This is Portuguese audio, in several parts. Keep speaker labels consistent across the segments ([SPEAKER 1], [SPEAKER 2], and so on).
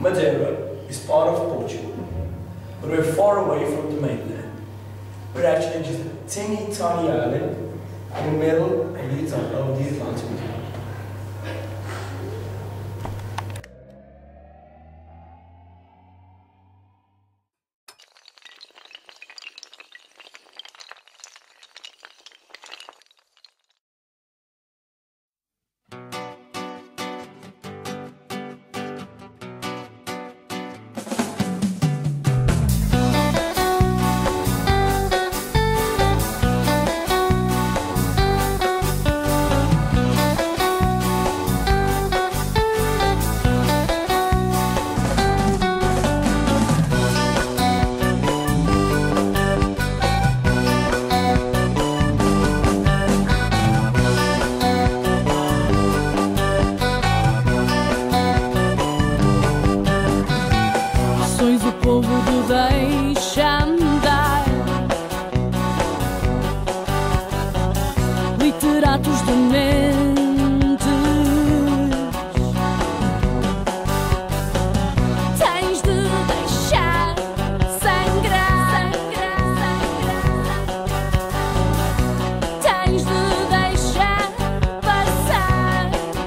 [SPEAKER 1] Madeira is part of Portugal, but we're far away from the mainland. We're actually just a teeny tiny island in the middle of the Atlantic Ocean.
[SPEAKER 2] Literatos de mentes, tens de deixar sangrar, tens de deixar passar.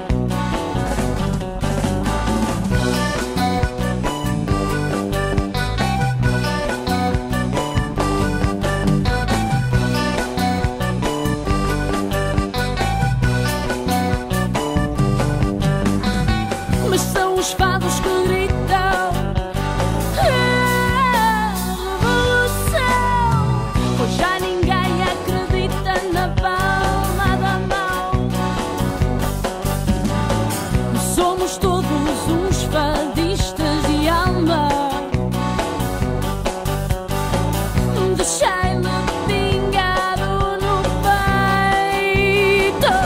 [SPEAKER 2] Mas são os fados que gritam a revolução, pois já ninguém acredita na palma da mão. Somos todos uns fadistas de alma. Deixai-me pingado no peito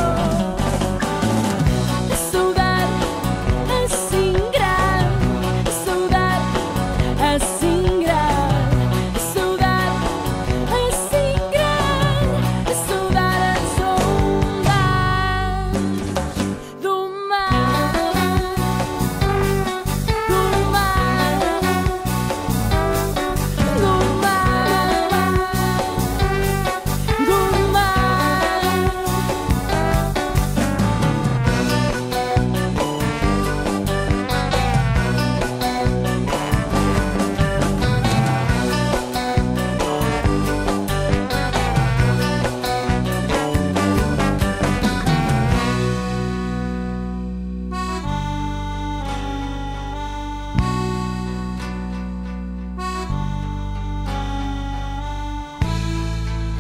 [SPEAKER 2] a saudade assim grande, a saudade assim grande, a saudade assim grande, a saudade as ondas do mar, do mar, do mar, do mar.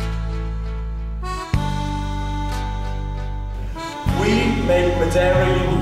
[SPEAKER 1] We make Madeira unique.